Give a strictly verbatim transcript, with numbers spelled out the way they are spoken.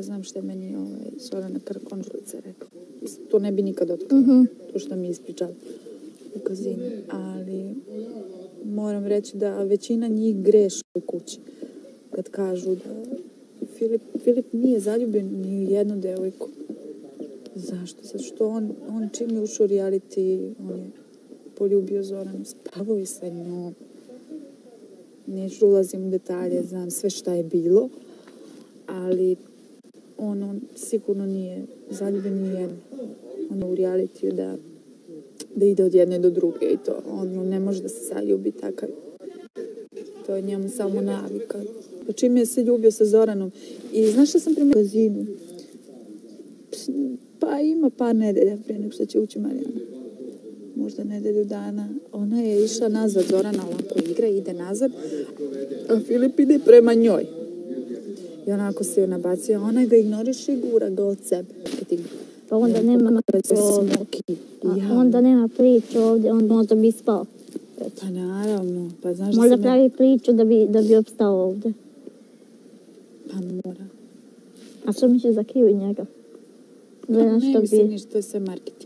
ne znam što je meni ovaj, Sorana Karakonđelica rekla. To ne bi nikad otkrila, mm-hmm. to što mi je ispričala u kazini. Ali moram reći da većina njih greši u kući kad kažu da Filip, Filip nije zaljubljen ni u jednu devojku. Zašto? Zato što on, on čim je ušao u reality, on je poljubio Zoranu, spavao je sa njom. Neću ulazim u detalje, znam sve šta je bilo, ali on, on sigurno nije zaljubljen ni jedno. On je u realitiju da, da ide od jedne do druge i to. On, on ne može da se zaljubi takav. To je njemu samo navika. Pa čim je se ljubio sa Zoranom. I znaš šta sam primila zinu? Pa ima par nedelja prije nego što će ući Marijana. Možda nedelju dana. Ona je išla nazad, Zorana ovako igra, ide nazad, a Filip ide prema njoj. I onako se joj nabacio, ona ga ignoriše i gura ga od sebe. Pa onda nema a onda nema priču ovdje, on možda bi spao. Pa naravno. Pa znaš možda da pravi ne... priču da bi, da bi opstao ovdje. Pa mora. A što misliš za Kiju i njega? Pa ne mislim ništa, to je sve marketing.